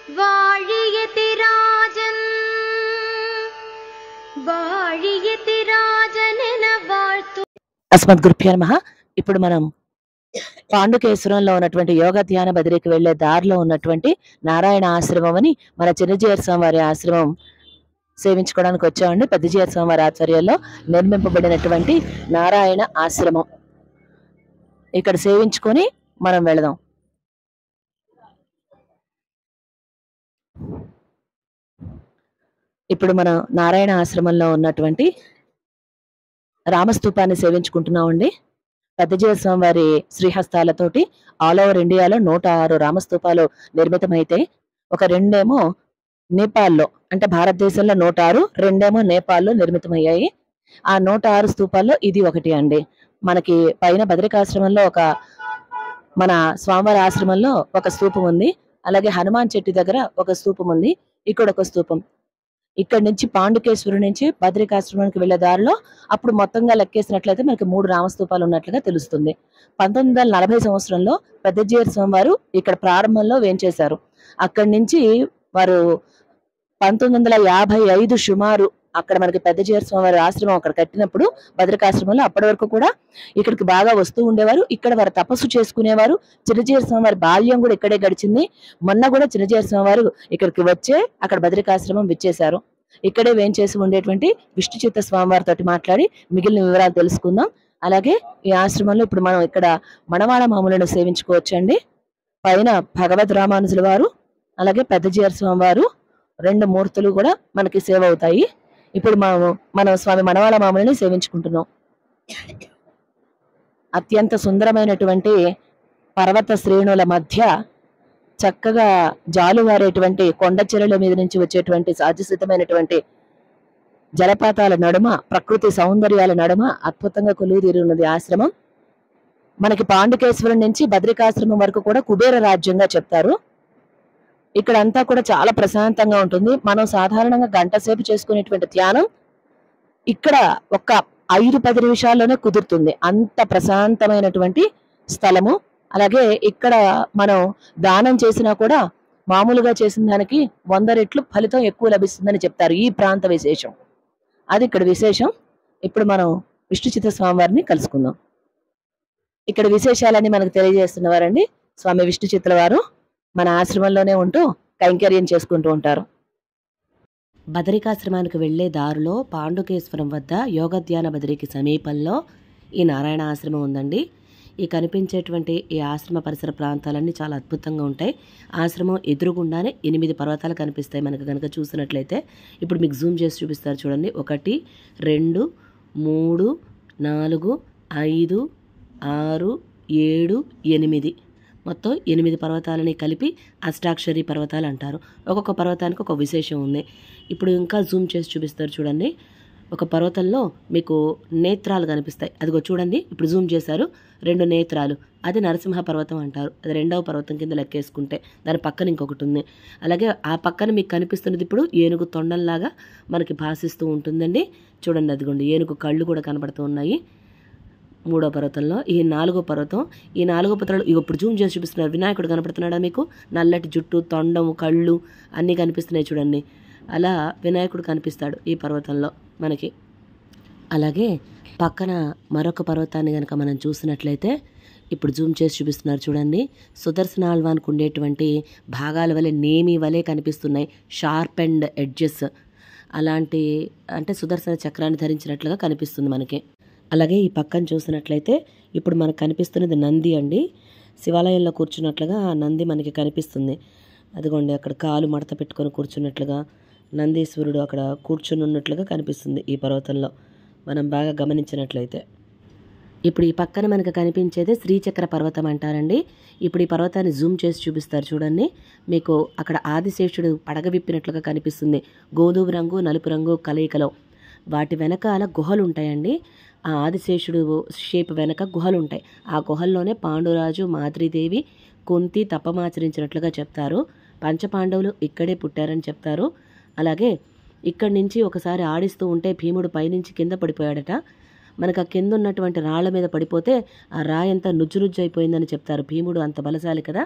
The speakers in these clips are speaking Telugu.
வாழியதி ராஜன் வாழியతి రాజనెన வாழ்తు. అస్మద్గురుభ్యో నమః. ఇప్పుడు మనం పాండుకేశ్వరంలో ఉన్నటువంటి యోగ ధ్యాన బదిరికి వెళ్లే దారిలో ఉన్నటువంటి నారాయణ ఆశ్రమం అని మన చిన్నజీయర్ స్వామి వారి ఆశ్రమం సేవించుకోవడానికి వచ్చామండి. పెద్దజీయర్ స్వామి వారి ఆధ్వర్యంలో నిర్మింపబడినటువంటి నారాయణ ఆశ్రమం. ఇక్కడ సేవించుకొని మనం వెళదాం. ఇప్పుడు మనం నారాయణ ఆశ్రమంలో ఉన్నటువంటి రామస్తూపాన్ని సేవించుకుంటున్నామండి. పెద్దజీయర్ స్వామి వారి శ్రీహస్తాలతోటి ఆల్ ఓవర్ ఇండియాలో 106 రామస్తూపాలు నిర్మితమైతే, ఒక 2 ఏమో నేపాల్లో, అంటే భారతదేశంలో 106, 2 ఏమో నేపాల్లో నిర్మితమయ్యాయి. ఆ 106 స్తూపాల్లో ఇది ఒకటి అండి. మనకి పైన బద్రికాశ్రమంలో మన స్వామివారి ఆశ్రమంలో ఒక స్తూపం ఉంది. అలాగే హనుమాన్ చెట్టు దగ్గర ఒక స్తూపం ఉంది. ఇక్కడ ఒక స్తూపం. ఇక్కడ నుంచి పాండుకేశ్వరు నుంచి బద్రికాశ్రమానికి వెళ్లే దారిలో అప్పుడు మొత్తంగా లెక్కేసినట్లయితే మనకి 3 రామస్తూపాలు ఉన్నట్లుగా తెలుస్తుంది. 1940 సంవత్సరంలో పెద్దజీయర్ స్వామి వారు ఇక్కడ ప్రారంభంలో వేంచేశారు. అక్కడి నుంచి వారు 1955 సుమారు అక్కడ మనకి పెద్దజీయర్ స్వామి వారి ఆశ్రమం అక్కడ కట్టినప్పుడు బద్రికాశ్రమంలో అప్పటి వరకు కూడా ఇక్కడికి బాగా వస్తూ ఉండేవారు. ఇక్కడ వారు తపస్సు చేసుకునేవారు. చిన్నజీయర్ స్వామి వారి బాల్యం కూడా ఇక్కడే గడిచింది. మొన్న కూడా చిన్నజీయర్ స్వామి వారు ఇక్కడికి వచ్చే అక్కడ బద్రికాశ్రమం విచ్చేశారు. ఇక్కడే వేంచేసి ఉండేటువంటి విష్ణు చిత్త స్వామి వారితో మాట్లాడి మిగిలిన వివరాలు తెలుసుకుందాం. అలాగే ఈ ఆశ్రమంలో ఇప్పుడు మనం ఇక్కడ మణవాళ మామూలను సేవించుకోవచ్చండి. పైన భగవద్ రామానుజుల వారు, అలాగే పెద్దజీయర్ స్వామి వారు 2 మూర్తులు కూడా మనకి సేవ అవుతాయి. ఇప్పుడు మనం స్వామి మణవాళ మామూలని సేవించుకుంటున్నాం. అత్యంత సుందరమైనటువంటి పర్వత శ్రేణుల మధ్య చక్కగా జాలువారేటువంటి కొండ చెరల మీద నుంచి వచ్చేటువంటి సహజసిద్ధమైనటువంటి జలపాతాల నడుమ, ప్రకృతి సౌందర్యాల నడుమ అద్భుతంగా కొలువుదీరి ఉన్నది ఆశ్రమం. మనకి పాండుకేశ్వరం నుంచి బద్రికాశ్రమం వరకు కూడా కుబేర రాజ్యంగా చెప్తారు. ఇక్కడ అంతా కూడా చాలా ప్రశాంతంగా ఉంటుంది. మనం సాధారణంగా గంట సేపు చేసుకునేటువంటి ధ్యానం ఇక్కడ ఒక 5-10 నిమిషాల్లోనే కుదురుతుంది. అంత ప్రశాంతమైనటువంటి స్థలము. అలాగే ఇక్కడ మనం దానం చేసినా కూడా మామూలుగా చేసిన దానికి 100 రెట్లు ఫలితం ఎక్కువ లభిస్తుందని చెప్తారు. ఈ ప్రాంత విశేషం అది ఇక్కడ విశేషం. ఇప్పుడు మనం విష్ణు చిత్త స్వామి వారిని కలుసుకుందాం. ఇక్కడ విశేషాలన్నీ మనకు తెలియజేస్తున్నవారండి స్వామి విష్ణు చిత్తుల వారు. మన ఆశ్రమంలోనే ఉంటూ కైంకర్యం చేసుకుంటూ ఉంటారు. బదరికాశ్రమానికి వెళ్లే దారిలో పాండుకేశ్వరం వద్ద యోగధ్యాన బదిరికి సమీపంలో ఈ నారాయణ ఆశ్రమం ఉందండి. ఈ కనిపించేటువంటి ఈ ఆశ్రమ పరిసర ప్రాంతాలన్నీ చాలా అద్భుతంగా ఉంటాయి. ఆశ్రమం ఎదురుగుండానే 8 పర్వతాలు కనిపిస్తాయి మనకు కనుక చూసినట్లయితే. ఇప్పుడు మీకు జూమ్ చేసి చూపిస్తారు చూడండి. 1, 2, 3, 4, 5, 6, 7, 8 మొత్తం 8 పర్వతాలని కలిపి అష్టాక్షరి పర్వతాలు అంటారు. ఒక్కొక్క పర్వతానికి ఒక విశేషం ఉంది. ఇప్పుడు ఇంకా జూమ్ చేసి చూపిస్తారు చూడండి. ఒక పర్వతంలో మీకు నేత్రాలు కనిపిస్తాయి. అదిగో చూడండి, ఇప్పుడు జూమ్ చేశారు. 2 నేత్రాలు, అది నరసింహ పర్వతం అంటారు. అది 2వ పర్వతం కింద లెక్కేసుకుంటే. దాని పక్కన ఇంకొకటి ఉంది. అలాగే ఆ పక్కన మీకు కనిపిస్తున్నది ఇప్పుడు ఏనుగు తొండంలాగా మనకి భాసిస్తూ ఉంటుందండి. చూడండి, అదిగోండి ఏనుగు కళ్ళు కూడా కనబడుతూ ఉన్నాయి 3వ పర్వతంలో. ఈ 4వ పర్వతం. ఈ 4వ పర్వతంలో ఇప్పుడు జూమ్ చేసి చూపిస్తున్నారు. వినాయకుడు కనపడుతున్నాడా మీకు? నల్లటి జుట్టు, తొండము, కళ్ళు అన్నీ కనిపిస్తున్నాయి చూడండి. అలా వినాయకుడు కనిపిస్తాడు ఈ పర్వతంలో మనకి. అలాగే పక్కన మరొక పర్వతాన్ని కనుక మనం చూసినట్లయితే ఇప్పుడు జూమ్ చేసి చూపిస్తున్నారు చూడండి. సుదర్శన ఆళ్వాన్కు ఉండేటువంటి భాగాల వలె, నేమి వలె కనిపిస్తున్నాయి. షార్ప్ అండ్ ఎడ్జెస్ అలాంటి, అంటే సుదర్శన చక్రాన్ని ధరించినట్లుగా కనిపిస్తుంది మనకి. అలాగే ఈ పక్కన చూసినట్లయితే ఇప్పుడు మనకు కనిపిస్తున్నది నంది అండి. శివాలయంలో కూర్చున్నట్లుగా ఆ నంది మనకి కనిపిస్తుంది. అదిగోండి అక్కడ కాలు మడత పెట్టుకొని కూర్చున్నట్లుగా నందీశ్వరుడు అక్కడ కూర్చుని ఉన్నట్లుగా కనిపిస్తుంది ఈ పర్వతంలో మనం బాగా గమనించినట్లయితే. ఇప్పుడు ఈ పక్కన మనకు కనిపించేది శ్రీచక్ర పర్వతం అంటారండి. ఇప్పుడు ఈ పర్వతాన్ని జూమ్ చేసి చూపిస్తారు చూడండి. మీకు అక్కడ ఆదిశేషుడు పడగ విప్పినట్లుగా కనిపిస్తుంది. గోధుమ రంగు, నలుపు రంగు కలయికలో. వాటి వెనకాల గుహలు ఉంటాయండి. ఆ ఆదిశేషుడు షేప్ వెనక గుహలు ఉంటాయి. ఆ గుహల్లోనే పాండురాజు, మాద్రీదేవి, కుంతి తపమాచరించినట్లుగా చెప్తారు. పంచపాండవులు ఇక్కడే పుట్టారని చెప్తారు. అలాగే ఇక్కడి నుంచి ఒకసారి ఆడిస్తూ ఉంటే భీముడు పైనుంచి కింద పడిపోయాడట. మనకు ఆ కింద ఉన్నటువంటి రాళ్ల మీద పడిపోతే ఆ రాయంతా నుజ్జు అయిపోయిందని చెప్తారు. భీముడు అంత బలశాలి కదా.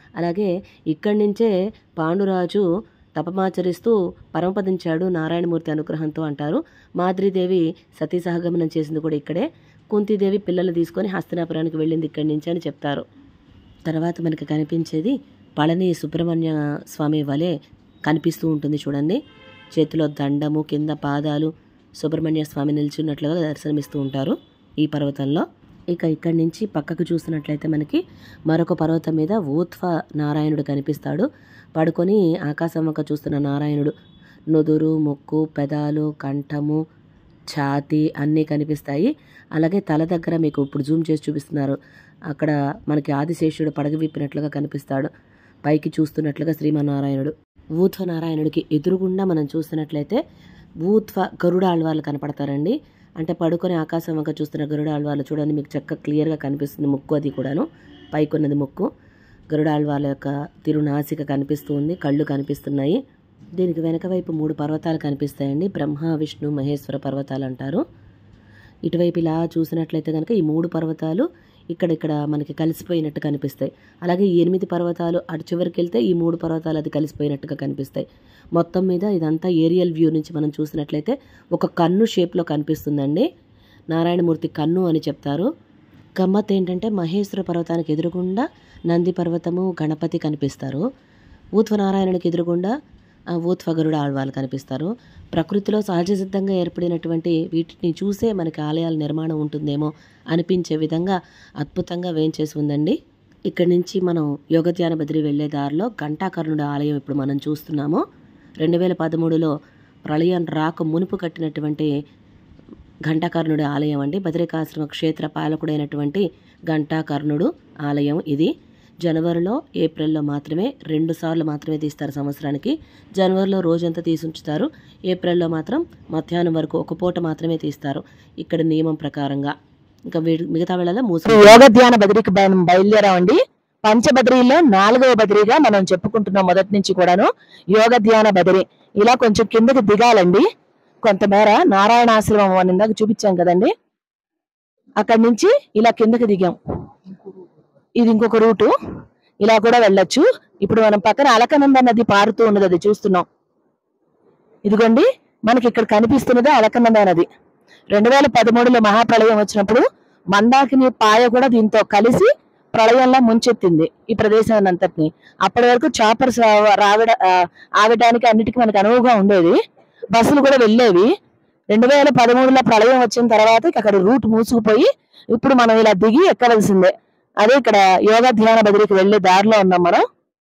అలాగే ఇక్కడి నుంచే పాండురాజు తపమాచరిస్తూ పరమపదించాడు నారాయణమూర్తి అనుగ్రహంతో అంటారు. మాద్రీదేవి సతీ సహగమనం చేసింది కూడా ఇక్కడే. కుంతీదేవి పిల్లలు తీసుకొని హస్తినాపురానికి వెళ్ళింది ఇక్కడి నుంచి అని చెప్తారు. తర్వాత మనకి కనిపించేది పళని సుబ్రహ్మణ్య స్వామి వలె కనిపిస్తూ ఉంటుంది చూడండి. చేతిలో దండము, కింద పాదాలు, సుబ్రహ్మణ్య స్వామి నిల్చున్నట్లుగా దర్శనమిస్తూ ఉంటారు ఈ పర్వతంలో. ఇక ఇక్కడి నుంచి పక్కకు చూసినట్లయితే మనకి మరొక పర్వతం మీద ఊత్వ నారాయణుడు కనిపిస్తాడు. పడుకొని ఆకాశం వంక చూస్తున్న నారాయణుడు నుదురు, ముక్కు, పెదాలు, కంఠము, ఛాతి అన్నీ కనిపిస్తాయి. అలాగే తల దగ్గర మీకు ఇప్పుడు జూమ్ చేసి చూపిస్తున్నారు, అక్కడ మనకి ఆదిశేషుడు పడగ విప్పినట్లుగా కనిపిస్తాడు. పైకి చూస్తున్నట్లుగా శ్రీమన్నారాయణుడు. ఊత్వ నారాయణుడికి ఎదురుగుండా మనం చూస్తున్నట్లయితే ఊత్వ గరుడ ఆళ్వార్లు కనపడతారండి. అంటే పడుకొని ఆకాశం వంక చూస్తున్న గరుడ ఆళ్వార్లు చూడండి, మీకు చక్కగా క్లియర్గా కనిపిస్తుంది ముక్కు, అది కూడాను పైకున్నది ముక్కు. గరుడ ఆళ్వార్ల యొక్క తిరునాసిక కనిపిస్తూ ఉంది, కళ్ళు కనిపిస్తున్నాయి. దీనికి వెనక వైపు 3 పర్వతాలు కనిపిస్తాయండి. బ్రహ్మ, విష్ణు, మహేశ్వర పర్వతాలు అంటారు. ఇటువైపు ఇలా చూసినట్లయితే కనుక ఈ 3 పర్వతాలు ఇక్కడ మనకి కలిసిపోయినట్టు కనిపిస్తాయి. అలాగే ఈ 8 పర్వతాలు అటు చివరికి వెళ్తే ఈ 3 పర్వతాలు అది కలిసిపోయినట్టుగా కనిపిస్తాయి. మొత్తం మీద ఇదంతా ఏరియల్ వ్యూ నుంచి మనం చూసినట్లయితే ఒక కన్ను షేప్లో కనిపిస్తుందండి. నారాయణమూర్తి కన్ను అని చెప్తారు. గమ్మత్ ఏంటంటే మహేశ్వర పర్వతానికి ఎదురుగుండా నంది పర్వతము, గణపతి కనిపిస్తారు. ఊత్వ నారాయణునికి ఎదురుగుండా ఊత్వ గరుడ ఆళ్వార్లు కనిపిస్తారు. ప్రకృతిలో సహజ సిద్ధంగా ఏర్పడినటువంటి వీటిని చూసే మనకి ఆలయాల నిర్మాణం ఉంటుందేమో అనిపించే విధంగా అద్భుతంగా వేయించేసి ఉందండి. ఇక్కడి నుంచి మనం యోగధ్యాన బద్రి వెళ్లే దారిలో ఘంటాకర్ణుడి ఆలయం ఇప్పుడు మనం చూస్తున్నాము. 2013లో ప్రళయం రాక మునుపు కట్టినటువంటి ఘంటాకర్ణుడి ఆలయం అండి. బద్రికాశ్రమ క్షేత్ర పాలకుడైనటువంటి ఘంటాకర్ణుడు ఆలయం ఇది. జనవరిలో, ఏప్రిల్లో మాత్రమే 2 సార్లు మాత్రమే తీస్తారు సంవత్సరానికి. జనవరిలో రోజంతా తీసి ఉంచుతారు, ఏప్రిల్లో మాత్రం మధ్యాహ్నం వరకు ఒక పూట మాత్రమే తీస్తారు ఇక్కడ నియమం ప్రకారంగా. ఇంకా మిగతా వేళలో యోగ ధ్యాన బద్రికి బయలుదేరామండి. పంచబద్రిలో 4వ బద్రిగా మనం చెప్పుకుంటున్నాం మొదటి నుంచి కూడాను. యోగ ధ్యాన బద్రి ఇలా కొంచెం కిందకి దిగాలండి. కొంతమేర నారాయణాశ్రమం అని ఇందాక చూపించాం కదండి, అక్కడి నుంచి ఇలా కిందకి దిగాం. ఇది ఇంకొక రూటు, ఇలా కూడా వెళ్ళొచ్చు. ఇప్పుడు మనం పక్కన అలకనంద నది పారుతూ ఉన్నది, అది చూస్తున్నాం. ఇదిగోండి మనకి ఇక్కడ కనిపిస్తున్నది అలకనంద నది. 2013లో మహాప్రళయం వచ్చినప్పుడు మందాకిని పాయ కూడా దీంతో కలిసి ప్రళయంలో ముంచెత్తింది ఈ ప్రదేశాన్ని అంతటిని. అప్పటి వరకు చాపర్స్ ఆగడానికి అన్నిటికీ మనకు అనువుగా ఉండేది, బస్సులు కూడా వెళ్ళేవి. 2013లో ప్రళయం వచ్చిన తర్వాత అక్కడ రూట్ మూసుకుపోయి ఇప్పుడు మనం ఇలా దిగి ఎక్కవలసిందే. అదే ఇక్కడ యోగా ధ్యాన బద్రికి వెళ్లే దారిలో ఉన్నాం మనం.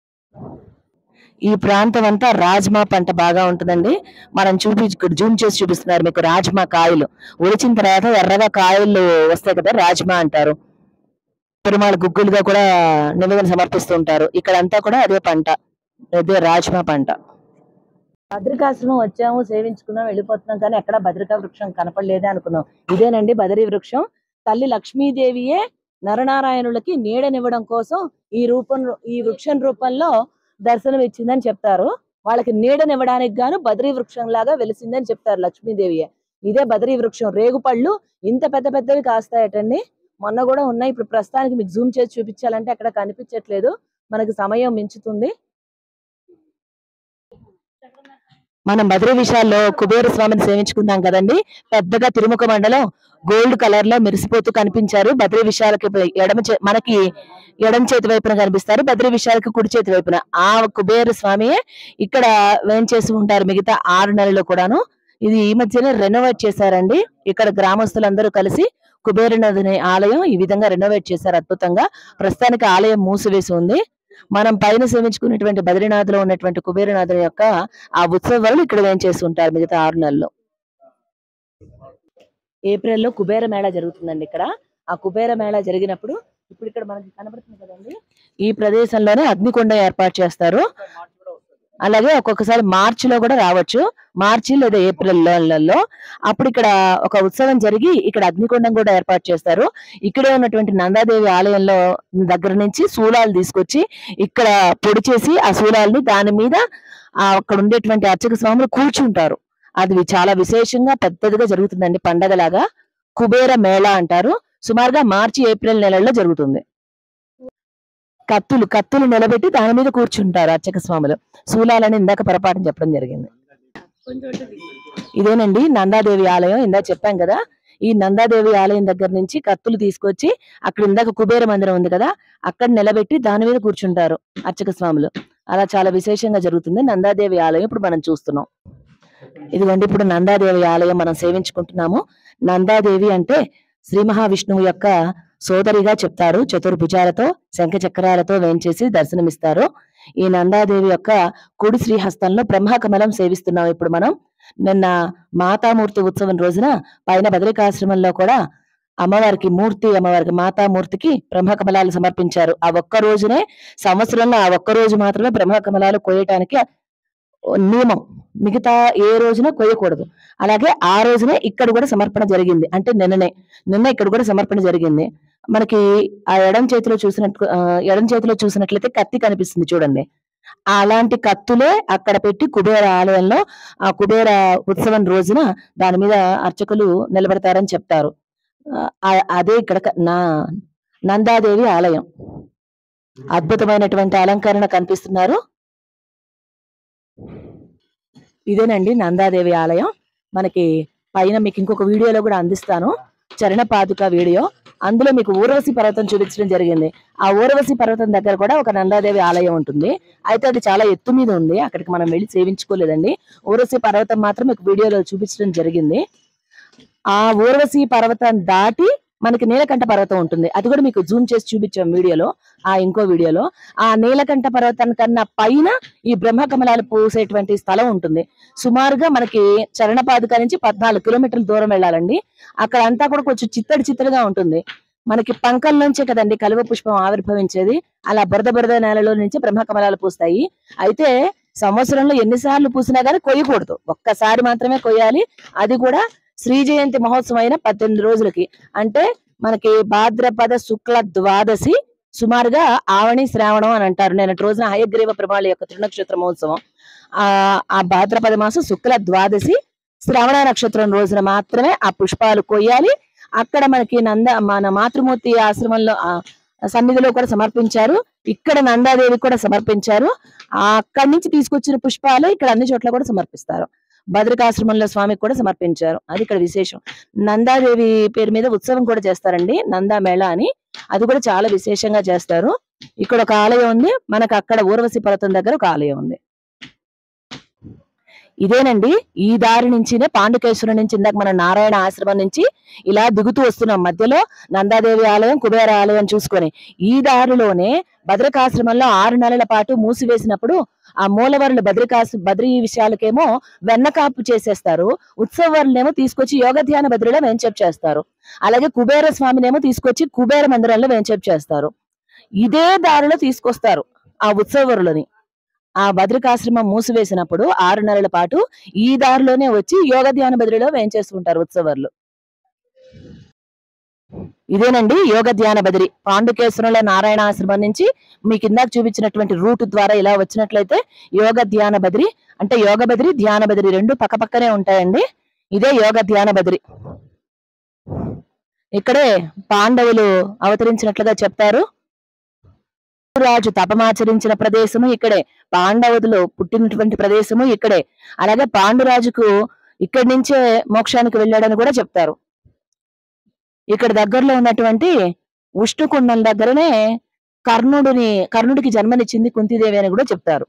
ఈ ప్రాంతం అంతా రాజ్మా పంట బాగా ఉంటుందండి. మనం జూమ్ చేసి చూపిస్తున్నారు మీకు రాజ్మా కాయలు. ఒలిచిన తర్వాత ఎర్రగా కాయలు వస్తాయి కదా, రాజ్మా అంటారు. పెరుమాళ గుగ్గులుగా కూడా నివేదన సమర్పిస్తూ ఉంటారు. ఇక్కడంతా కూడా అదే పంట, అదే రాజ్మా పంట. బద్రికాశ్రమం వచ్చాము, సేవించుకున్నాం, వెళ్ళిపోతున్నాం, కానీ ఎక్కడ బద్రికా వృక్షం కనపడలేదే అనుకున్నాం. ఇదేనండి బదరీ వృక్షం. తల్లి లక్ష్మీదేవియే నరనారాయణులకి నీడనివ్వడం కోసం ఈ వృక్షం రూపంలో దర్శనం ఇచ్చిందని చెప్తారు. వాళ్ళకి నీడనివ్వడానికి గాను బదరీ వృక్షం లాగా వెలిసిందని చెప్తారు లక్ష్మీదేవియే. ఇదే బదరీ వృక్షం. రేగుపళ్ళు ఇంత పెద్ద పెద్దవి కాస్తాయటండి. మొన్న కూడా ఉన్నాయి. ఇప్పుడు ప్రస్తుతానికి మీకు జూమ్ చేసి చూపించాలంటే అక్కడ కనిపించట్లేదు, మనకి సమయం మించుతుంది. మనం బద్రీ విషయాల్లో కుబేర స్వామిని సేవించుకున్నాం కదండి. పెద్దగా తిరుముఖ మండలం గోల్డ్ కలర్ లో మెరిసిపోతూ కనిపించారు. బద్రీ విషయాలకి మనకి ఎడం చేతి వైపున కనిపిస్తారు, బద్రీ విషయాలకి కుడి చేతి వైపున. ఆ కుబేర స్వామియే ఇక్కడ వేంచేసి ఉంటారు మిగతా 6 నెలలు కూడాను. ఇది ఈ మధ్యనే రెనోవేట్ చేశారండి. ఇక్కడ గ్రామస్తులందరూ కలిసి కుబేరనాథుని ఆలయం ఈ విధంగా రెనోవేట్ చేశారు అద్భుతంగా. ప్రస్తుతానికి ఆలయం మూసివేసి ఉంది. మనం పైన సేవించుకున్నటువంటి బద్రీనాథ్లో ఉన్నటువంటి కుబేరనాథుని యొక్క ఆ ఉత్సవాలు ఇక్కడ వేంచేసి ఉంటారు మిగతా 6 నెలల్లో. ఏప్రిల్లో కుబేర మేళా జరుగుతుందండి ఇక్కడ. ఆ కుబేర మేళా జరిగినప్పుడు ఇప్పుడు ఇక్కడ మనకి కనబడుతుంది కదండి, ఈ ప్రదేశంలోనే అగ్నికొండ ఏర్పాటు చేస్తారు. అలాగే ఒక్కొక్కసారి మార్చిలో కూడా రావచ్చు, మార్చి లేదా ఏప్రిల్లో. అప్పుడు ఇక్కడ ఒక ఉత్సవం జరిగి ఇక్కడ అగ్నికొండం కూడా ఏర్పాటు చేస్తారు. ఇక్కడే ఉన్నటువంటి నందాదేవి ఆలయంలో దగ్గర నుంచి శూలాలు తీసుకొచ్చి ఇక్కడ పొడి చేసి ఆ శూలాలని దాని మీద అక్కడ ఉండేటువంటి అర్చక స్వాములు కూర్చుంటారు. అది చాలా విశేషంగా పెద్దదిగా జరుగుతుందండి, పండగలాగా. కుబేర మేళా అంటారు. సుమారుగా మార్చి ఏప్రిల్ నెలల్లో జరుగుతుంది. కత్తులు నిలబెట్టి దాని మీద కూర్చుంటారు అర్చక స్వాములు. శూలాలని ఇందాక పొరపాటున చెప్పడం జరిగింది. ఇదేనండి నందాదేవి ఆలయం. ఇందాక చెప్పాం కదా, ఈ నందాదేవి ఆలయం దగ్గర నుంచి కత్తులు తీసుకొచ్చి అక్కడ ఇందాక కుబేర మందిరం ఉంది కదా, అక్కడ నిలబెట్టి దాని మీద కూర్చుంటారు అర్చక స్వాములు. అలా చాలా విశేషంగా జరుగుతుంది నందాదేవి ఆలయం. ఇప్పుడు మనం చూస్తున్నాం. ఇదిగోండి ఇప్పుడు నందాదేవి ఆలయం మనం సేవించుకుంటున్నాము. నందాదేవి అంటే శ్రీ మహావిష్ణువు యొక్క సోదరిగా చెప్తారు. చతుర్భుజాలతో శంఖ చక్రాలతో వేంచేసి దర్శనమిస్తారు. ఈ నందాదేవి యొక్క కుడి శ్రీహస్తంలో బ్రహ్మకమలం సేవిస్తున్నాం ఇప్పుడు మనం. నిన్న మాతామూర్తి ఉత్సవం రోజున పైన బదరికాశ్రమంలో కూడా అమ్మవారికి మాతామూర్తికి బ్రహ్మకమలాలు సమర్పించారు. ఆ ఒక్క రోజునే, సంవత్సరంలో ఆ ఒక్క రోజు మాత్రమే బ్రహ్మకమలాలు కోయటానికి నియమం. మిగతా ఏ రోజున కొయ్యకూడదు. అలాగే ఆ రోజునే ఇక్కడ కూడా సమర్పణ జరిగింది. అంటే నిన్న ఇక్కడ కూడా సమర్పణ జరిగింది. మనకి ఆ ఎడం చేతిలో చూసినట్లయితే కత్తి కనిపిస్తుంది చూడండి. అలాంటి కత్తులే అక్కడ పెట్టి కుబేర ఆలయంలో ఆ కుబేర ఉత్సవం రోజున దాని మీద అర్చకులు నిలబెడతారని చెప్తారు. అదే ఇక్కడ నందాదేవి ఆలయం. అద్భుతమైనటువంటి అలంకరణ కనిపిస్తున్నారు. ఇదేనండి నందాదేవి ఆలయం. మనకి పైన మీకు ఇంకొక వీడియోలో కూడా అందిస్తాను, చరణ పాదుక వీడియో. అందులో మీకు ఊర్వశి పర్వతం చూపించడం జరిగింది. ఆ ఊర్వశి పర్వతం దగ్గర కూడా ఒక నందాదేవి ఆలయం ఉంటుంది. అయితే అది చాలా ఎత్తు మీద ఉంది, అక్కడికి మనం వెళ్ళి సేవించుకోలేదండి. ఊర్వశి పర్వతం మాత్రం మీకు వీడియోలో చూపించడం జరిగింది. ఆ ఊర్వశి పర్వతం దాటి మనకి నీలకంఠ పర్వతం ఉంటుంది. అది కూడా మీకు జూమ్ చేసి చూపించాం వీడియోలో, ఇంకో వీడియోలో. ఆ నీలకంఠ పర్వతం కన్నా పైన ఈ బ్రహ్మకమలాలు పూసేటువంటి స్థలం ఉంటుంది. సుమారుగా మనకి చరణపాదుక నుంచి 14 కిలోమీటర్ల దూరం వెళ్ళాలండి. అక్కడ అంతా కూడా కొంచెం చిత్తడిగా ఉంటుంది. మనకి పంకల నుంచే కదండి కలువ పుష్పం ఆవిర్భవించేది. అలా బురద నేలలో నుంచి బ్రహ్మకమలాలు పూస్తాయి. అయితే సంవత్సరంలో ఎన్నిసార్లు పూసినా కానీ కొయ్యకూడదు, ఒక్కసారి మాత్రమే కొయ్యాలి. అది కూడా శ్రీ జయంతి మహోత్సవం అయిన 18 రోజులకి. అంటే మనకి భాద్రపద శుక్ల ద్వాదశి, సుమారుగా ఆవణి శ్రావణం అని అంటారు. నిన్నటి రోజున హయగ్రీవ పెరుమాళ్ యొక్క త్రినక్షత్ర మహోత్సవం. ఆ భాద్రపద మాసం శుక్ల ద్వాదశి శ్రవణ నక్షత్రం రోజున మాత్రమే ఆ పుష్పాలు కొయ్యాలి. అక్కడ మనకి మన మాతృమూర్తి ఆశ్రమంలో సన్నిధిలో కూడా సమర్పించారు. ఇక్కడ నందాదేవి కూడా సమర్పించారు. అక్కడి నుంచి తీసుకొచ్చిన పుష్పాలు ఇక్కడ అన్ని చోట్ల కూడా సమర్పిస్తారు. భద్రికాశ్రమంలో స్వామికి కూడా సమర్పించారు. అది ఇక్కడ విశేషం. నందాదేవి పేరు మీద ఉత్సవం కూడా చేస్తారండి, నందా మేళ అని. అది కూడా చాలా విశేషంగా చేస్తారు. ఇక్కడ ఒక ఆలయం ఉంది, మనకు అక్కడ ఊర్వశి పర్వతం దగ్గర ఒక ఆలయం ఉంది. ఇదేనండి ఈ దారి నుంచినే పాండుకేశ్వరం నుంచి ఇందాక మన నారాయణ ఆశ్రమం నుంచి ఇలా దిగుతూ వస్తున్నాం. మధ్యలో నందాదేవి ఆలయం, కుబేర ఆలయం చూసుకొని ఈ దారిలోనే భద్రకాశ్రమంలో 6 నెలల పాటు మూసివేసినప్పుడు ఆ మూలవరులు బద్రీ విషయాలకేమో వెన్నకాపు చేసేస్తారు. ఉత్సవాలనేమో తీసుకొచ్చి యోగ ధ్యాన బద్రిలో వేంచేపు చేస్తారు. అలాగే కుబేర స్వామినేమో తీసుకొచ్చి కుబేర మందిరంలో వేంచేపు చేస్తారు. ఇదే దారిలో తీసుకొస్తారు ఆ ఉత్సవరులని. ఆ భద్రికాశ్రమం మూసివేసినప్పుడు 6 నెలల పాటు ఈ దారిలోనే వచ్చి యోగ ధ్యాన బద్రిలో వేంచేస్తుంటారు ఉత్సవర్లు. ఇదేనండి యోగ ధ్యాన బదిరి. పాండుకేశ్వరంలో నారాయణ ఆశ్రమం నుంచి మీకు ఇందాక చూపించినటువంటి రూట్ ద్వారా ఇలా వచ్చినట్లయితే యోగ ధ్యాన బదిరి, అంటే యోగ బదిరి ధ్యాన బదిరి రెండు పక్కపక్కనే ఉంటాయండి. ఇదే యోగ ధ్యాన బదిరి. ఇక్కడే పాండవులు అవతరించినట్లుగా చెప్తారు. రాజు తపమాచరించిన ప్రదేశము ఇక్కడే, పాండవులు పుట్టినటువంటి ప్రదేశము ఇక్కడే. అలాగే పాండురాజుకు ఇక్కడి నుంచే మోక్షానికి వెళ్ళాడని కూడా చెప్తారు. ఇక్కడ దగ్గరలో ఉన్నటువంటి ఉష్ణుకుండం దగ్గరనే కర్ణుడికి జన్మనిచ్చింది కుంతీదేవి అని కూడా చెప్తారు.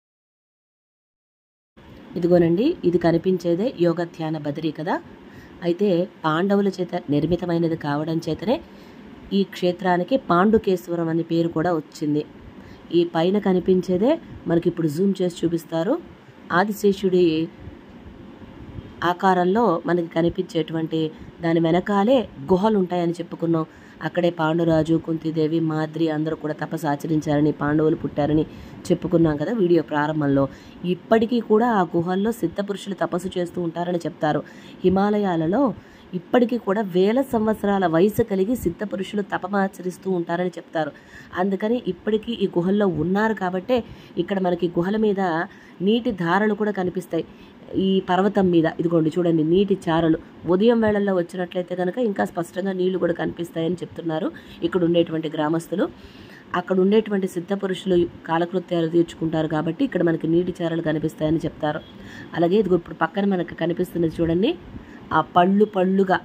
ఇదిగోనండి ఇది కనిపించేదే యోగ ధ్యాన బదిరి కదా. అయితే పాండవుల చేత నిర్మితమైనది కావడం చేతనే ఈ క్షేత్రానికి పాండుకేశ్వరం అనే పేరు కూడా వచ్చింది. ఈ పైన కనిపించేదే మనకి ఇప్పుడు జూమ్ చేసి చూపిస్తారు. ఆదిశేషుడి ఆకారంలో మనకి కనిపించేటువంటి దాని వెనకాలే గుహలు ఉంటాయని చెప్పుకున్నాం. అక్కడే పాండురాజు, కుంతీదేవి, మాద్రి అందరూ కూడా తపస్సు ఆచరించారని, పాండవులు పుట్టారని చెప్పుకున్నాం కదా వీడియో ప్రారంభంలో. ఇప్పటికీ కూడా ఆ గుహల్లో సిద్ధపురుషులు తపస్సు చేస్తూ ఉంటారని చెప్తారు. హిమాలయాలలో ఇప్పటికీ కూడా 1000 సంవత్సరాల వయసు కలిగి సిద్ధపురుషులు తపమాచరిస్తూ ఉంటారని చెప్తారు. అందుకని ఇప్పటికీ ఈ గుహల్లో ఉన్నారు కాబట్టే ఇక్కడ మనకి గుహల మీద నీటి ధారలు కూడా కనిపిస్తాయి. ఈ పర్వతం మీద ఇదిగోండి చూడండి నీటి చారలు. ఉదయం వేళల్లో వచ్చినట్లయితే కనుక ఇంకా స్పష్టంగా నీళ్లు కూడా కనిపిస్తాయని చెప్తున్నారు ఇక్కడ ఉండేటువంటి గ్రామస్తులు. అక్కడ ఉండేటువంటి సిద్ధ పురుషులు కాలకృత్యాలు తీర్చుకుంటారు కాబట్టి ఇక్కడ మనకి నీటి చారలు కనిపిస్తాయని చెప్తారు. అలాగే ఇదిగో ఇప్పుడు పక్కన మనకు కనిపిస్తున్నది చూడండి, ఆ పళ్ళుగా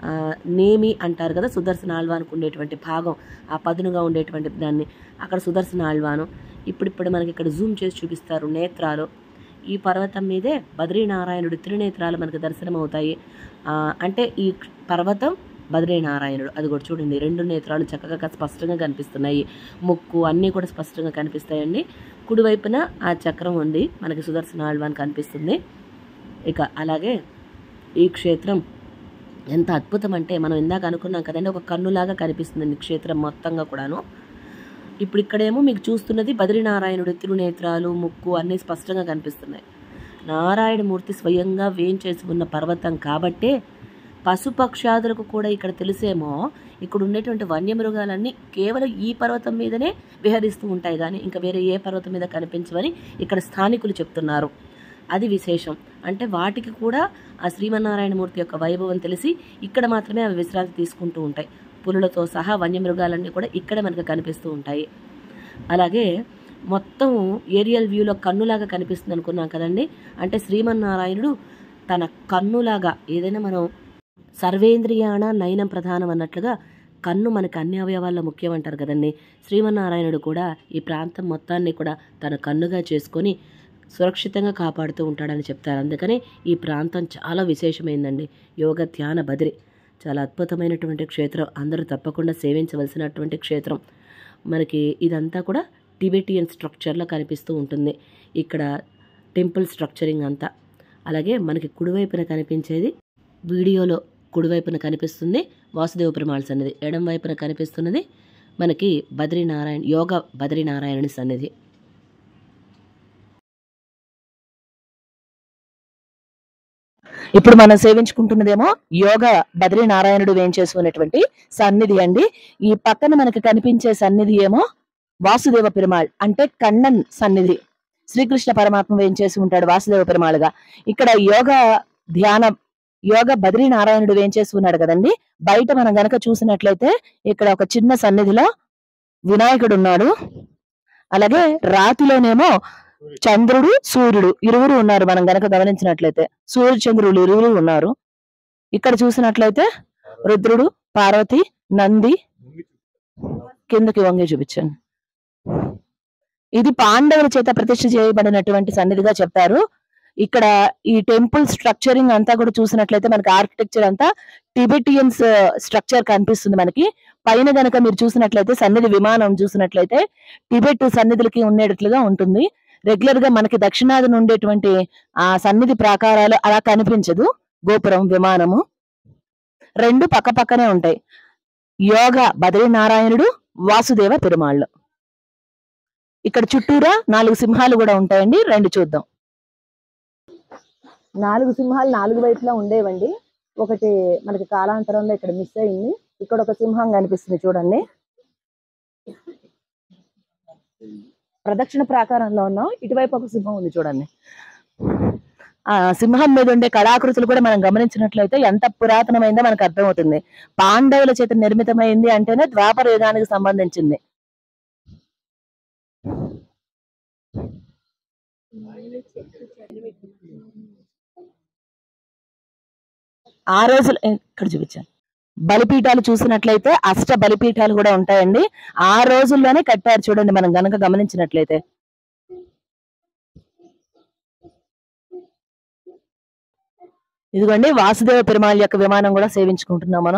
నేమి అంటారు కదా, సుదర్శన ఆళ్వానికి ఉండేటువంటి భాగం, ఆ పదునుగా ఉండేటువంటి దాన్ని అక్కడ సుదర్శన ఆళ్వాను. ఇప్పుడు మనకి ఇక్కడ జూమ్ చేసి చూపిస్తారు నేత్రాలు. ఈ పర్వతం మీదే బద్రీనారాయణుడు త్రినేత్రాలు మనకు దర్శనం అవుతాయి. అంటే ఈ పర్వతం బద్రీనారాయణుడు, అది కూడా చూడండి 2 నేత్రాలు చక్కగా స్పష్టంగా కనిపిస్తున్నాయి. ముక్కు అన్నీ కూడా స్పష్టంగా కనిపిస్తాయండి. కుడివైపున ఆ చక్రం ఉంది, మనకి సుదర్శన ఆళ్వాన్ కనిపిస్తుంది. ఇక అలాగే ఈ క్షేత్రం ఎంత అద్భుతం అంటే, మనం ఇందాక అనుకున్నాం కదండి, ఒక కన్నులాగా కనిపిస్తుంది క్షేత్రం మొత్తంగా కూడాను. ఇప్పుడు ఇక్కడేమో మీకు చూస్తున్నది బద్రీనారాయణుడు తిరునేత్రాలు, ముక్కు అన్నీ స్పష్టంగా కనిపిస్తున్నాయి. నారాయణమూర్తి స్వయంగా వేంచేసి ఉన్న పర్వతం కాబట్టే పశుపక్షాదులకు కూడా ఇక్కడ తెలిసేమో ఇక్కడ ఉండేటువంటి వన్యమృగాలన్నీ కేవలం ఈ పర్వతం మీదనే విహరిస్తూ ఉంటాయి, కానీ ఇంకా వేరే ఏ పర్వతం మీద కనిపించవని ఇక్కడ స్థానికులు చెప్తున్నారు. అది విశేషం. అంటే వాటికి కూడా ఆ శ్రీమన్నారాయణమూర్తి యొక్క వైభవం తెలిసి ఇక్కడ మాత్రమే అవి విశ్రాంతి తీసుకుంటూ ఉంటాయి. పులులతో సహా వన్యమృగాలన్నీ కూడా ఇక్కడ మనకు కనిపిస్తూ ఉంటాయి. అలాగే మొత్తం ఏరియల్ వ్యూలో కన్నులాగా కనిపిస్తుంది అనుకున్నాం కదండి. అంటే శ్రీమన్నారాయణుడు తన కన్నులాగా, ఏదైనా మనం సర్వేంద్రియాణ నయనం ప్రధానం అన్నట్లుగా కన్ను మనకి అన్ని అవయవాల్లో ముఖ్యం అంటారు కదండి. శ్రీమన్నారాయణుడు కూడా ఈ ప్రాంతం మొత్తాన్ని కూడా తన కన్నుగా చేసుకొని సురక్షితంగా కాపాడుతూ ఉంటాడని చెప్తారు. అందుకని ఈ ప్రాంతం చాలా విశేషమైందండి. యోగ ధ్యాన బదిరి చాలా అద్భుతమైనటువంటి క్షేత్రం, అందరూ తప్పకుండా సేవించవలసినటువంటి క్షేత్రం. మనకి ఇదంతా కూడా టిబెటియన్ స్ట్రక్చర్లో కనిపిస్తూ ఉంటుంది ఇక్కడ టెంపుల్ స్ట్రక్చరింగ్ అంతా. అలాగే మనకి కుడివైపున కనిపించేది, వీడియోలో కుడివైపున కనిపిస్తుంది వాసుదేవ పెరుమాళ్ సన్నిధి, ఎడం వైపున కనిపిస్తున్నది మనకి యోగ బద్రీనారాయణుని సన్నిధి. ఇప్పుడు మనం సేవించుకుంటున్నదేమో యోగ బద్రీనారాయణుడు వేంచేసుకున్నటువంటి సన్నిధి అండి. ఈ పక్కన మనకి కనిపించే సన్నిధి ఏమో వాసుదేవ పెరుమాళ్, అంటే కണ്ണన్ సన్నిధి. శ్రీకృష్ణ పరమాత్మ వేంచేసి ఉంటాడు వాసుదేవ పెరుమాళుగా. ఇక్కడ యోగ బద్రీనారాయణుడు వేంచేసి ఉన్నాడు కదండి. బయట మనం గనక చూసినట్లయితే ఇక్కడ ఒక చిన్న సన్నిధిలో వినాయకుడు ఉన్నాడు. అలాగే రాతిలోనేమో చంద్రుడు సూర్యుడు ఇరువురు ఉన్నారు. మనం గనక గమనించినట్లయితే సూర్య చంద్రులు ఇరువురు ఉన్నారు. ఇక్కడ చూసినట్లయితే రుద్రుడు, పార్వతి, నంది. కిందకి వంగి చూపించాను. ఇది పాండవుల చేత ప్రతిష్ఠ చేయబడినటువంటి సన్నిధిగా చెప్తారు. ఇక్కడ ఈ టెంపుల్ స్ట్రక్చరింగ్ అంతా కూడా చూసినట్లయితే మనకి ఆర్కిటెక్చర్ అంతా టిబెటియన్స్ స్ట్రక్చర్ కనిపిస్తుంది మనకి. పైన గనక మీరు చూసినట్లయితే సన్నిధి విమానం చూసినట్లయితే టిబెట్ సన్నిధులకి ఉండేటట్లుగా ఉంటుంది. రెగ్యులర్ గా మనకి దక్షిణాదిన ఉండేటువంటి ఆ సన్నిధి ప్రాకారాలు అలా కనిపించదు. గోపురం, విమానము రెండు పక్క పక్కనే ఉంటాయి. యోగ బద్రీనారాయణుడు, వాసుదేవ పెరుమాళ్ళు. ఇక్కడ చుట్టూరా 4 సింహాలు కూడా ఉంటాయండి. 2 చూద్దాం. 4 సింహాలు 4 వైపులా ఉండేవండి. ఒకటి మనకి కాలాంతరంలో ఇక్కడ మిస్ అయింది. ఇక్కడ ఒక సింహం కనిపిస్తుంది చూడండి. ప్రదక్షిణ ప్రాకారంలో ఉన్నాం. ఇటువైపు ఒక సింహం ఉంది చూడండి. ఆ సింహం మీద ఉండే కళాకృతులు కూడా మనం గమనించినట్లయితే ఎంత పురాతనమైందో మనకు అర్థమవుతుంది. పాండవుల చేత నిర్మితమైంది అంటేనే ద్వాపర యుగానికి సంబంధించింది. ఆ రోజులు ఇక్కడ చూపించాను. బలిపీఠాలు చూసినట్లయితే అష్ట బలిపీఠాలు కూడా ఉంటాయండి. ఆ రోజుల్లోనే కట్టారు చూడండి మనం గనక గమనించినట్లయితే. ఇదిగోండి వాసుదేవ పెరుమాళ్ యొక్క విమానం కూడా సేవించుకుంటున్నాం మనం.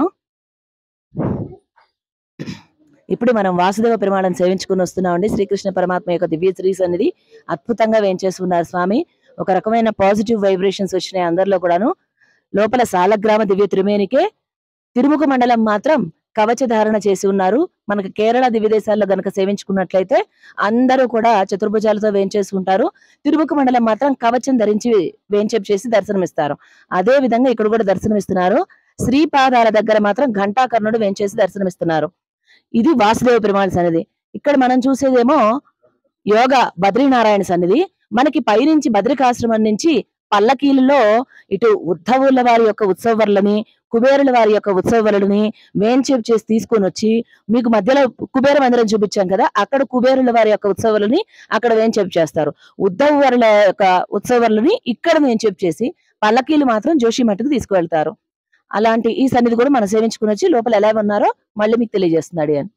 ఇప్పుడు మనం వాసుదేవ పెరుమాళను సేవించుకుని వస్తున్నామండి. శ్రీకృష్ణ పరమాత్మ యొక్క దివ్య శ్రీ సన్నిధి అద్భుతంగా వేంచేసుకున్నారు స్వామి. ఒక రకమైన పాజిటివ్ వైబ్రేషన్స్ వచ్చినాయి అందరిలో కూడాను. లోపల సాలగ్రామ దివ్య త్రిమేనికే తిరుముఖ మండలం మాత్రం కవచ ధారణ చేసి ఉన్నారు. మనకి కేరళ దివ్య దేశాల్లో గనక సేవించుకున్నట్లయితే అందరూ కూడా చతుర్భుజాలతో వేంచేసుకుంటారు. తిరుముఖ మండలం మాత్రం కవచం ధరించి వేంచేపు చేసి దర్శనమిస్తారు. అదే విధంగా ఇక్కడ కూడా దర్శనమిస్తున్నారు. శ్రీపాదాల దగ్గర మాత్రం ఘంటాకర్ణుడు వేంచేసి దర్శనమిస్తున్నారు. ఇది వాసుదేవ పెరుమాళ్ సన్నిధి. ఇక్కడ మనం చూసేదేమో యోగ బద్రీనారాయణ సన్నిధి. మనకి పైనుంచి బద్రికాశ్రమం నుంచి పల్లకీలలో ఇటు ఉద్ధవుల వారి యొక్క ఉత్సవర్లని, కుబేరుల వారి యొక్క ఉత్సవాలని వేంచేపు చేసి తీసుకొని వచ్చి, మీకు మధ్యలో కుబేర మందిరం చూపించాం కదా, అక్కడ కుబేరుల వారి యొక్క ఉత్సవాలని అక్కడ వేంచేపు చేస్తారు. ఉద్ధవ్ వారి యొక్క ఉత్సవాలని ఇక్కడ వేంచేపు చేసి పల్లకీలు మాత్రం జోషిమఠకు తీసుకువెళ్తారు. అలాంటి ఈ సన్నిధి కూడా మనం సేవించుకుని వచ్చి లోపల ఎలా ఉన్నారో మళ్ళీ మీకు తెలియజేస్తున్నాడు అని.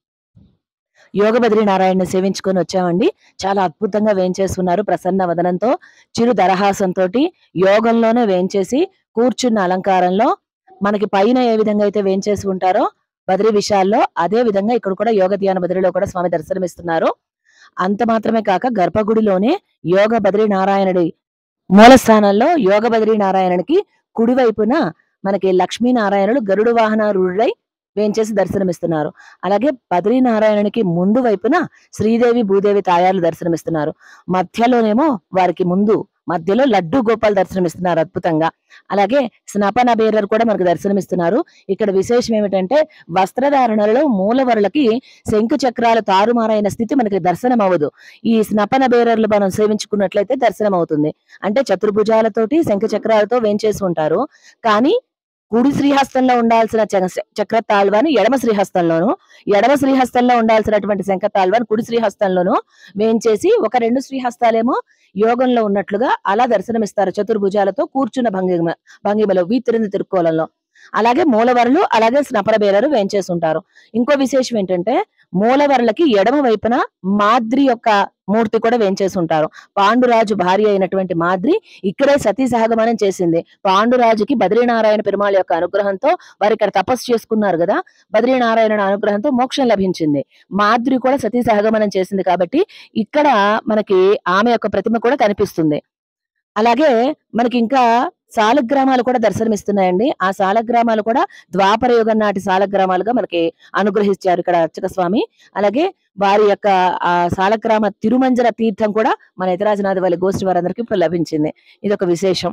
యోగ బద్రీ నారాయణని సేవించుకొని వచ్చామండి. చాలా అద్భుతంగా వేంచేస్తున్నారు. ప్రసన్న వదనంతో, చిరు దరహాసంతో, యోగంలోనే వేంచేసి కూర్చున్న అలంకారంలో మనకి పైన ఏ విధంగా అయితే వేంచేసి ఉంటారో బద్రీ విషయాల్లో, అదే విధంగా ఇక్కడ కూడా యోగ ధ్యాన బద్రీలో కూడా స్వామి దర్శనమిస్తున్నారు. అంత మాత్రమే కాక గర్భగుడిలోనే యోగ బద్రీ నారాయణుడి మూల స్థానంలో యోగ బద్రీ నారాయణునికి కుడివైపున మనకి లక్ష్మీనారాయణుడు గరుడు వాహనారూఢుడై వేంచేసి దర్శనమిస్తున్నారు. అలాగే బద్రీనారాయణునికి ముందు వైపున శ్రీదేవి భూదేవి తాయార్లు దర్శనమిస్తున్నారు. మధ్యలోనేమో వారికి మధ్యలో లడ్డు గోపాల్ దర్శనమిస్తున్నారు అద్భుతంగా. అలాగే స్నపన బేరర్ కూడా మనకు దర్శనమిస్తున్నారు. ఇక్కడ విశేషం ఏమిటంటే వస్త్రధారణలో మూలవరులకి శంకు చక్రాలు తారుమారైన స్థితి మనకి దర్శనం అవ్వదు. ఈ స్నపన బేరర్లు మనం సేవించుకున్నట్లయితే దర్శనం అవుతుంది. అంటే చతుర్భుజాలతోటి శంకు చక్రాలతో వేంచేసి ఉంటారు. కానీ కుడి శ్రీహస్తంలో ఉండాల్సిన చక్ర తాళ్వాని ఎడమ శ్రీహస్తంలో ఉండాల్సినటువంటి శంఖ తాళ్వాని కుడి శ్రీహస్తంలోనూ వేంచేసి ఒక 2 శ్రీహస్తాలేమో యోగంలో ఉన్నట్లుగా అలా దర్శనమిస్తారు. చతుర్భుజాలతో కూర్చున్న భంగిమలో వీతిరింది తిరుక్కోలంలో. అలాగే మూలవరులు అలాగే స్నపన బేరరు వేంచేసి ఉంటారు. ఇంకో విశేషం ఏంటంటే మూలవరులకి ఎడమ వైపున మాద్రి యొక్క మూర్తి కూడా వేంచేసి ఉంటారు. పాండురాజు భార్య అయినటువంటి మాద్రి ఇక్కడే సతీ సహగమనం చేసింది. పాండురాజుకి బద్రీనారాయణ పెరుమాళ్ యొక్క అనుగ్రహంతో వారు ఇక్కడ తపస్సు చేసుకున్నారు కదా, బద్రీనారాయణ అనుగ్రహంతో మోక్షం లభించింది. మాద్రి కూడా సతీ సహగమనం చేసింది కాబట్టి ఇక్కడ మనకి ఆమె యొక్క ప్రతిమ కూడా కనిపిస్తుంది. అలాగే మనకి ఇంకా సాలగ్రామాలు కూడా దర్శనమిస్తున్నాయండి. ఆ సాలగ్రామాలు కూడా ద్వాపర యుగం నాటి సాలగ్రామాలుగా మనకి అనుగ్రహించారు ఇక్కడ అర్చక స్వామి. అలాగే వారి యొక్క ఆ సాలగ్రామ తిరుమంజర తీర్థం కూడా మన యతిరాజనాథ వాళ్ళ గోష్ఠి వారందరికీ ఇప్పుడు లభించింది. ఇదొక విశేషం.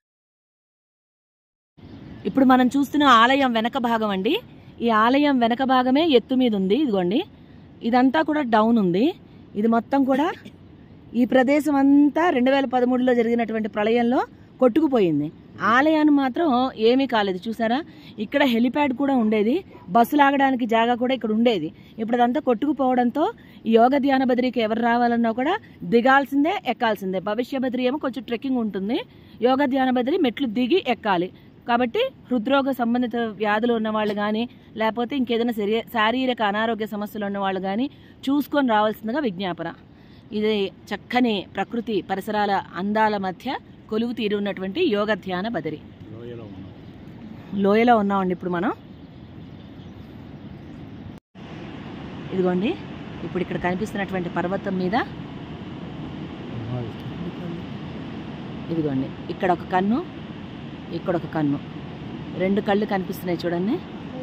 ఇప్పుడు మనం చూస్తున్న ఆలయం వెనక భాగం అండి. ఈ ఆలయం వెనక భాగమే ఎత్తు మీద ఉంది. ఇదిగోండి, ఇదంతా కూడా డౌన్ ఉంది. ఇది మొత్తం కూడా ఈ ప్రదేశం అంతా 2013లో జరిగినటువంటి ప్రళయంలో కొట్టుకుపోయింది. ఆలయాన్ని మాత్రం ఏమీ కాలేదు. చూసారా, ఇక్కడ హెలిప్యాడ్ కూడా ఉండేది, బస్సులు ఆగడానికి జాగా కూడా ఇక్కడ ఉండేది. ఇప్పుడు అదంతా కొట్టుకుపోవడంతో ఈ యోగ ధ్యాన బద్రీకి ఎవరు రావాలన్నా కూడా దిగాల్సిందే, ఎక్కాల్సిందే. భవిష్య బద్రీ ఏమో కొంచెం ట్రెక్కింగ్ ఉంటుంది, యోగ ధ్యాన బద్రీ మెట్లు దిగి ఎక్కాలి. కాబట్టి హృద్రోగ సంబంధిత వ్యాధులు ఉన్నవాళ్ళు కానీ లేకపోతే ఇంకేదైనా శారీరక అనారోగ్య సమస్యలు ఉన్నవాళ్ళు కానీ చూసుకొని రావాల్సిందిగా విజ్ఞాపన. ఇది చక్కని ప్రకృతి పరిసరాల అందాల మధ్య కొలువు తీరి ఉన్నటువంటి యోగ ధ్యాన బదరి. లోయలో ఉన్నామండి ఇప్పుడు మనం. ఇదిగోండి, ఇప్పుడు ఇక్కడ కనిపిస్తున్నటువంటి పర్వతం మీద ఇదిగోండి, ఇక్కడ ఒక కన్ను, ఇక్కడ ఒక కన్ను, 2 కళ్ళు కనిపిస్తున్నాయి చూడండి.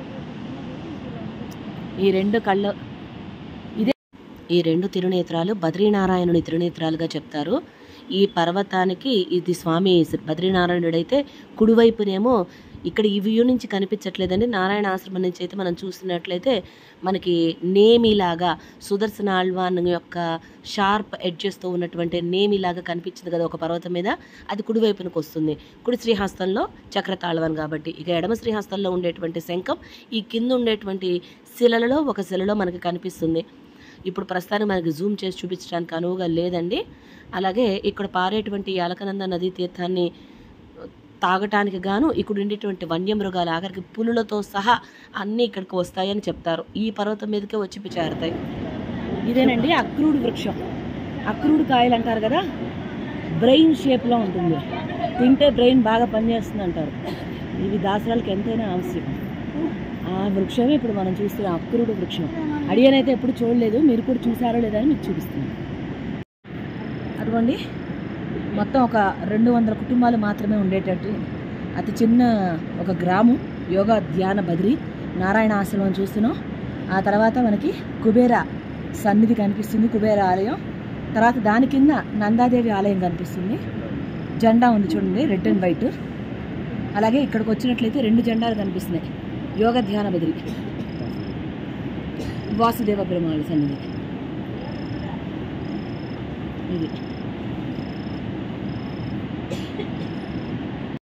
ఈ 2 కళ్ళు, ఈ 2 తిరునేత్రాలు బద్రీనారాయణుని తిరునేత్రాలుగా చెప్తారు. ఈ పర్వతానికి ఇది స్వామి బద్రీనారాయణుడైతే కుడివైపునేమో ఇక్కడ ఈ వ్యూ నుంచి కనిపించట్లేదండి. నారాయణ ఆశ్రమం నుంచి అయితే మనం చూసినట్లయితే మనకి నేమిలాగా సుదర్శన ఆళ్వాన్ యొక్క షార్ప్ ఎడ్జెస్తో ఉన్నటువంటి నేమిలాగా కనిపించింది కదా ఒక పర్వతం మీద, అది కుడివైపునకు వస్తుంది. కుడి శ్రీహస్తంలో చక్రతాళ్వాన్ కాబట్టి. ఇక ఎడమ శ్రీహస్తంలో ఉండేటువంటి శంఖం ఈ కింద ఉండేటువంటి శిలలో ఒక శిలలో మనకి కనిపిస్తుంది. ఇప్పుడు ప్రస్తుతానికి మనకి జూమ్ చేసి చూపించడానికి అనువుగా లేదండి. అలాగే ఇక్కడ పారేటువంటి అలకనంద నదీ తీర్థాన్ని తాగటానికి గాను ఇక్కడ ఉండేటువంటి వన్యమృగాలు ఆఖరికి పులులతో సహా అన్నీ ఇక్కడికి వస్తాయని చెప్తారు. ఈ పర్వతం మీదకే వచ్చి చేరుతాయి. ఇదేనండి అక్రూడు వృక్షం. అక్రూడు కాయలు అంటారు కదా, బ్రెయిన్ షేప్లో ఉంటుంది, తింటే బ్రెయిన్ బాగా పనిచేస్తుంది అంటారు. ఇవి దాసరాలకు ఎంతైనా అవసరం. ఆ వృక్షమే ఇప్పుడు మనం చూస్తున్న అక్రూడు వృక్షం. అడియనైతే ఎప్పుడు చూడలేదు, మీరు కూడా చూసారో లేదో అని మీకు చూపిస్తున్నాను. అదిగోండి, మొత్తం ఒక 200 కుటుంబాలు మాత్రమే ఉండేటట్టు అతి చిన్న ఒక గ్రామం యోగా ధ్యాన బద్రీ నారాయణ ఆశ్రమం చూస్తున్నాం. ఆ తర్వాత మనకి కుబేర సన్నిధి కనిపిస్తుంది, కుబేర ఆలయం. తర్వాత దాని కింద నందాదేవి ఆలయం కనిపిస్తుంది. జెండా ఉంది చూడండి, రెడ్ అండ్ వైట్. అలాగే ఇక్కడికి వచ్చినట్లయితే 2 జెండాలు కనిపిస్తున్నాయి. యోగ ధ్యాన బద్రీ వాసుదేవ పెరుమాళ్ సన్నిధి ఇది.